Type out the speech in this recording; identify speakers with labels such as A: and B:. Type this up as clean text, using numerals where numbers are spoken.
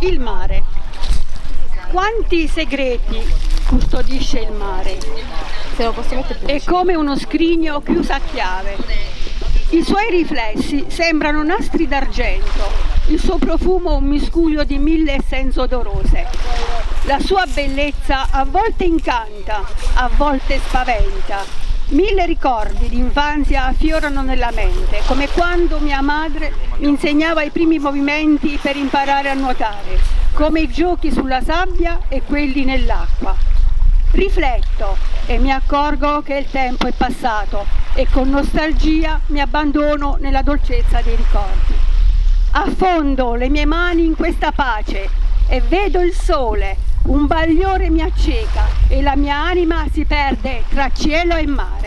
A: Il mare. Quanti segreti custodisce il mare?
B: Se lo posso mettere più
A: È
B: vicino.
A: come uno scrigno chiuso a chiave. I suoi riflessi sembrano nastri d'argento, il suo profumo un miscuglio di mille essenze odorose. La sua bellezza a volte incanta, a volte spaventa. Mille ricordi d'infanzia affiorano nella mente, come quando mia madre mi insegnava i primi movimenti per imparare a nuotare, come i giochi sulla sabbia e quelli nell'acqua. Rifletto e mi accorgo che il tempo è passato e con nostalgia mi abbandono nella dolcezza dei ricordi. Affondo le mie mani in questa pace e vedo il sole, un bagliore mi acceca e la mia anima si perde tra cielo e mare.